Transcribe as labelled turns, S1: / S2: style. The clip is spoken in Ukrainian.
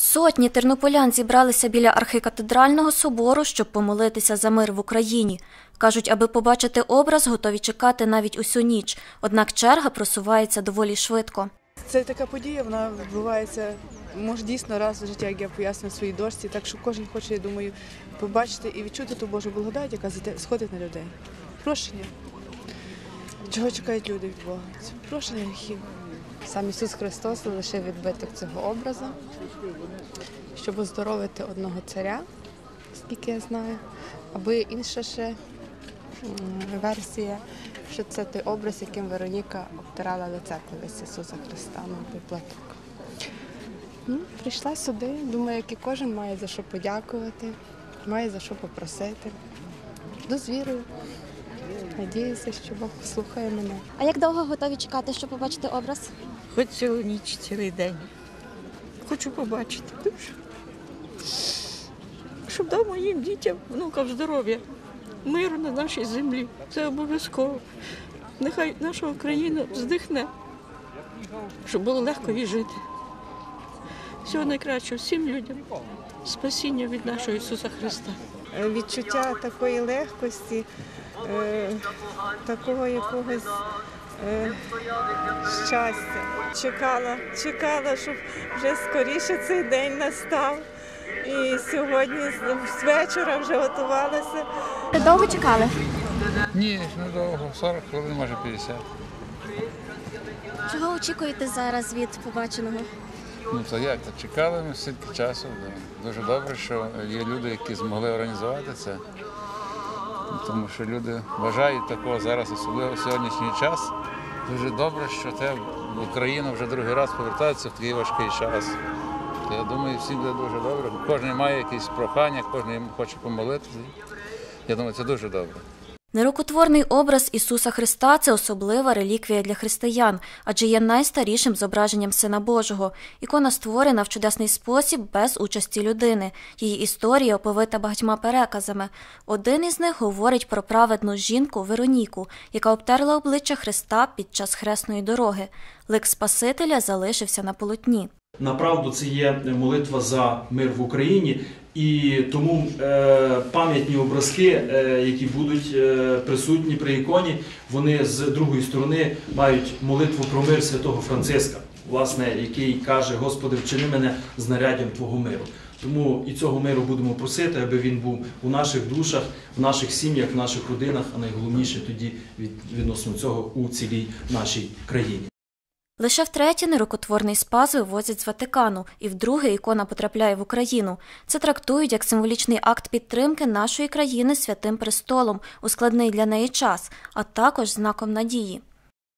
S1: Сотні тернополян зібралися біля архікатедрального собору, щоб помолитися за мир в Україні. Кажуть, аби побачити образ, готові чекати навіть усю ніч. Однак черга просувається доволі швидко.
S2: Це така подія, вона відбувається, може, дійсно раз в житті, як я пояснюю в своїй дошці, так що кожен хоче, я думаю, побачити і відчути ту Божу благодать, яка сходить на людей. Прощення. Чого чекають люди від Бога? Прощення гріхів.
S3: Сам Ісус Христос лишив відбиток цього образу, щоб оздоровити одного царя, скільки я знаю, або інша ще версія, що це той образ, яким Вероніка обтирала лице колись Ісуса Христа, той платок. Прийшла сюди, думаю, як і кожен має за що подякувати, має за що попросити. Йду з вірою. Надіюся, що Бог послухає мене.
S1: А як довго готові чекати, щоб побачити образ?
S4: Хоч цілу ніч, цілий день. Хочу побачити дуже. Щоб дав моїм дітям, внукам здоров'я, миру на нашій землі. Це обов'язково. Нехай наша Україна здихне, щоб було легко їй жити. Всього найкращого всім людям. Спасіння від нашого Ісуса Христа.
S2: Відчуття такої легкості, такого якогось щастя. Чекала, щоб вже скоріше цей день настав. І сьогодні з вечора вже готувалася.
S1: Довго чекали?
S5: Ні, недовго, 40 хвилин, може 50.
S1: Чого очікуєте зараз від побаченого?
S5: То як, чекали ми стільки часу. Дуже добре, що є люди, які змогли організувати це. Тому що люди вважають такого зараз, особливо в сьогоднішній час. Дуже добре, що Україна вже другий раз повертається в такий важкий час. Я думаю, всім буде дуже добре. Кожен має якісь прохання, кожен хоче помолитися. Я думаю, це дуже добре.
S1: Нерукотворний образ Ісуса Христа – це особлива реліквія для християн, адже є найстарішим зображенням Сина Божого. Ікона створена в чудесний спосіб без участі людини. Її історія оповита багатьма переказами. Один із них говорить про праведну жінку Вероніку, яка обтерла обличчя Христа під час хресної дороги. Лик Спасителя залишився на полотні.
S6: Направду це є молитва за мир в Україні, і тому пам'ятні образки, які будуть присутні при іконі, вони з другої сторони мають молитву про мир святого Франциска, власне, який каже: «Господи, вчини мене знаряддям Твого миру». Тому і цього миру будемо просити, аби він був у наших душах, в наших сім'ях, в наших родинах, а найголовніше тоді відносно цього у цілій нашій країні.
S1: Лише втретє нерукотворний спас вивозять з Ватикану, і вдруге ікона потрапляє в Україну. Це трактують як символічний акт підтримки нашої країни Святим Престолом у складний для неї час, а також знаком надії.